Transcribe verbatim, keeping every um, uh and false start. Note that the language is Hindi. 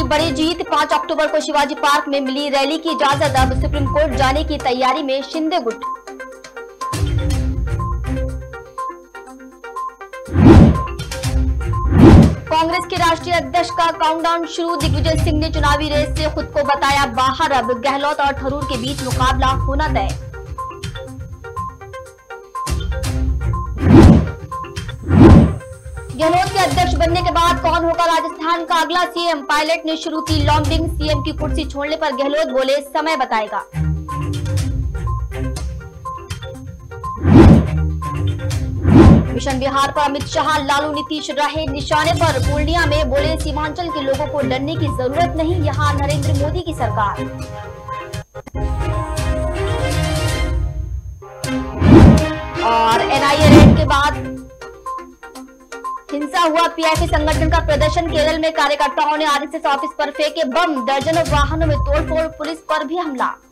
बड़ी जीत। पाँच अक्टूबर को शिवाजी पार्क में मिली रैली की इजाजत। अब सुप्रीम कोर्ट जाने की तैयारी में शिंदे गुट। कांग्रेस के राष्ट्रीय अध्यक्ष का काउंटडाउन शुरू। दिग्विजय सिंह ने चुनावी रेस से खुद को बताया बाहर। अब गहलोत और थरूर के बीच मुकाबला होना तय। गहलोत के अध्यक्ष बनने के बाद कौन होगा राजस्थान का अगला सीएम? पायलट ने शुरू की लॉन्बिंग। सीएम की कुर्सी छोड़ने पर गहलोत बोले समय बताएगा। मिशन बिहार पर अमित शाह लालू नीतीश रहे निशाने पर। पूर्णिया में बोले सीमांचल के लोगों को डरने की जरूरत नहीं, यहां नरेंद्र मोदी की सरकार। और एनआईए रेड के बाद हिंसा हुआ। पीआईपी संगठन का प्रदर्शन। केरल में कार्यकर्ताओं ने आरएसएस ऑफिस पर फेंके बम। दर्जनों वाहनों में तोड़फोड़। पुलिस पर भी हमला।